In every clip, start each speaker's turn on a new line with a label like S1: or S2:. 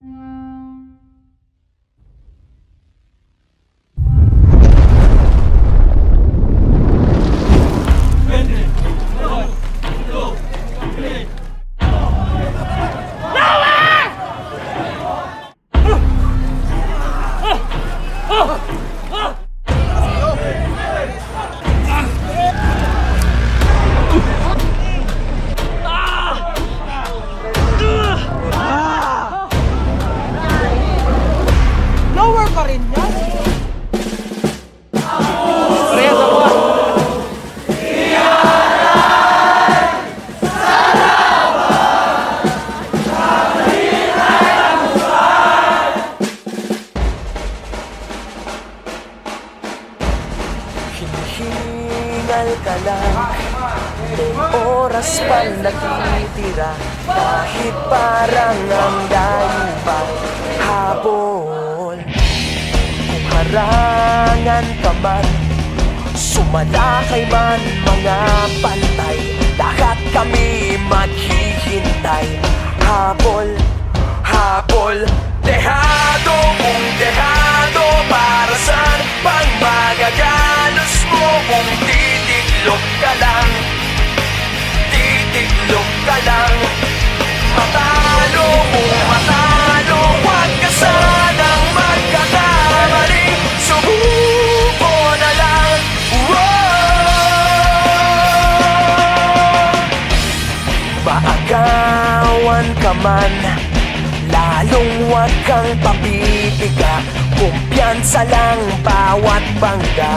S1: Lower pa rin yan.
S2: Hinihingal ka lang, oras pang natitira, kahit parang ang layo pa habol. Kung harangan ka man, sumalakay man mga pantay, lahat kami maghihintay. Habol, habol, dehado kung dehado, para saan pang magagalos mo kung titiklop ka lang, titiklop ka lang. Matalo kung matalo, huwag ka sanang magkakamali, subuko na lang. Maagawan ka man, lalong huwag kang papipiga, kumpiyansa lang bawat bangga.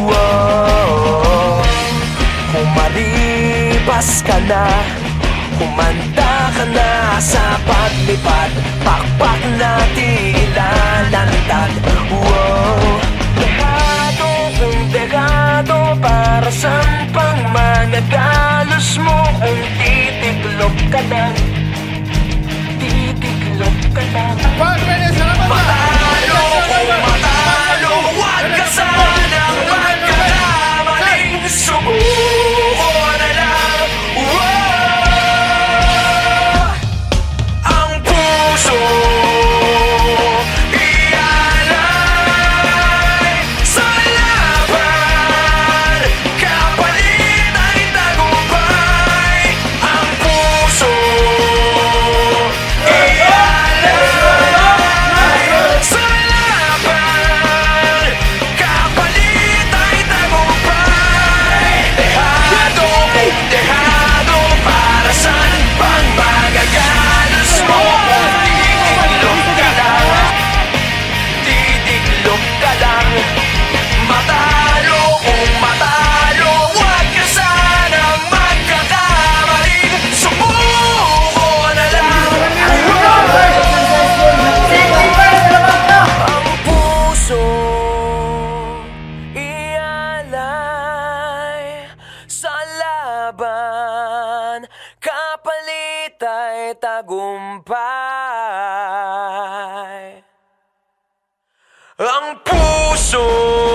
S2: Kung maribas ka na, kumanda ka na sa paglipad, pakpak natin ilalantad. Dehado kung dehado, para saan pang magagalos mo kung titiklop ka lang, titiklop ka lang. Matalo kung matalo, huwag ka sanang magkakamali, subuko na lang. Ang puso ialay sa laban, kapalit ay tagumpay. Ang puso kapalit ay tagumpay. Ang puso